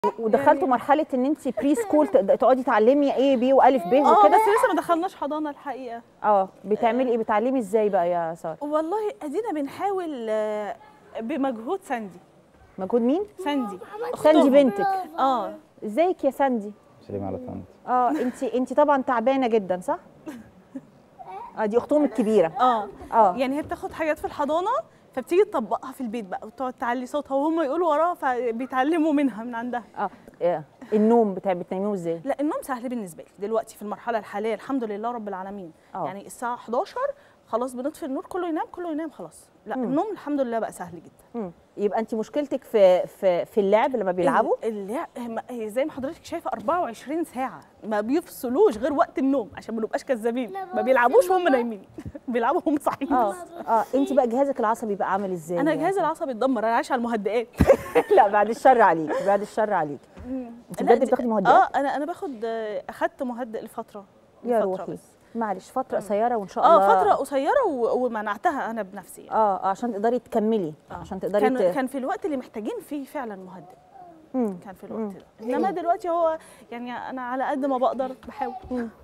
ودخلتوا يعني مرحله ان انت بري سكول تقعدي تعلمي ايه بي والف ب بس وكده؟ لسه ما دخلناش حضانه الحقيقه. بتعملي ايه؟ بتعلمي ازاي بقى يا ساره؟ والله ادينا بنحاول بمجهود ساندي. مجهود مين؟ ساندي ساندي اختهم. بنتك. اه ازيك يا ساندي؟ سليم على طنط. انت طبعا تعبانه جدا صح؟ دي اختهم الكبيره. يعني هي بتاخد حاجات في الحضانه فبتيجي تطبقها في البيت بقى وتقعد تعلي صوتها وهم يقولوا وراها فبيتعلموا منها من عندها. النوم بتناميهم ازاي؟ لا النوم سهل بالنسبه لي دلوقتي في المرحله الحاليه الحمد لله رب العالمين. يعني الساعه 11 خلاص بنطفي النور كله ينام كله ينام خلاص. لا النوم الحمد لله بقى سهل جدا. يبقى انت مشكلتك في اللعب لما بيلعبوا؟ اللعب زي ما حضرتك شايفه 24 ساعه ما بيفصلوش غير وقت النوم عشان ما نبقاش كذابين. ما بيلعبوش وهم نايمين بيلعبوا وهم صاحيين. انت بقى جهازك العصبي بقى عامل ازاي؟ انا جهازي العصبي اتدمر، انا عايشه على المهدئات. لا بعد الشر عليك، بعد الشر عليك. انت بجد بتاخدي مهدئات؟ انا اخدت مهدئ لفتره. يا روحي معلش فتره قصيره وان شاء الله. فتره قصيره ومنعتها انا بنفسي يعني. عشان تقدري تكملي. عشان تقدري كان في الوقت اللي محتاجين فيه فعلا مهدئ. كان في الوقت ده، انما دلوقتي هو يعني انا على قد ما بقدر بحاول.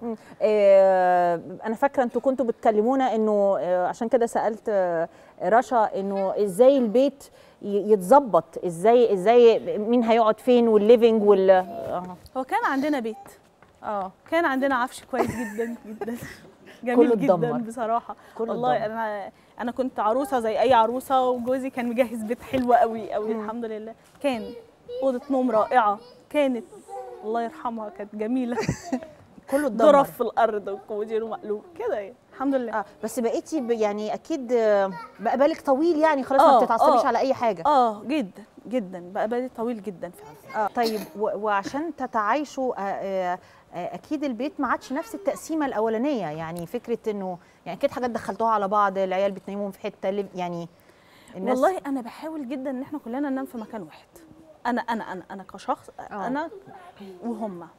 انا فاكره انتوا كنتوا بتكلمونا انه عشان كده سالت رشا انه ازاي البيت يتظبط، ازاي مين هيقعد فين والليفنج هو كان عندنا بيت. كان عندنا عفش كويس جدا جدا جميل جدا بصراحه. والله انا كنت عروسه زي اي عروسه وجوزي كان مجهز بيت حلو قوي قوي الحمد لله. كان اوضه نوم رائعه كانت الله يرحمها كانت جميله. كله اتدمر. ظرف في الارض وكومودين ومقلوب كده يعني الحمد لله. بس بقيتي يعني اكيد بقى بالك طويل يعني خلاص ما بتتعصبيش على اي حاجه. جدا جدا بقى بالي طويل جدا فعلا. طيب وعشان تتعايشوا اكيد البيت ما عادش نفس التقسيمه الاولانيه، يعني فكره انه يعني اكيد حاجات دخلتوها على بعض، العيال بتنيمهم في حته يعني الناس. والله انا بحاول جدا ان احنا كلنا ننام في مكان واحد. انا كشخص انا وهم.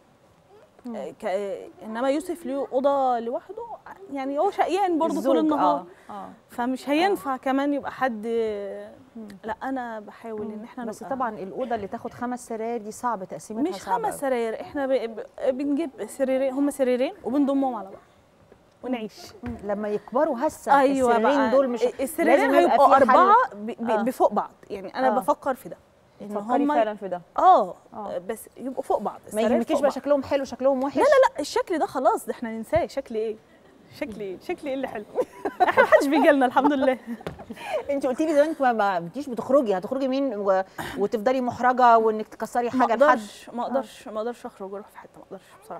انما يوسف له اوضه لوحده يعني هو شقيان برضه طول النهار. فمش هينفع كمان يبقى حد. لا انا بحاول ان احنا بس طبعا الاوضه اللي تاخد 5 سراير دي صعب تقسيمتها. مش 5 سراير، احنا بنجيب سريرين، هم سريرين وبنضمهم على بعض ونعيش. لما يكبروا هسه السريرين دول مش السريرين هيبقوا 4 بفوق بعض يعني. انا بفكر في ده تفكري فعلا في ده. بس يبقوا فوق بعض. ما يهمكيش بقى شكلهم حلو شكلهم وحش؟ لا الشكل ده خلاص ده احنا ننساه. شكل ايه اللي حلو؟ احنا محدش بيجي لنا الحمد لله. انت قلتي لي زمان ما بتجيش بتخرجي، هتخرجي مين وتفضلي محرجه وانك تكسري حاجه لحد؟ ما اقدرش اخرج واروح في حته، ما اقدرش بصراحه.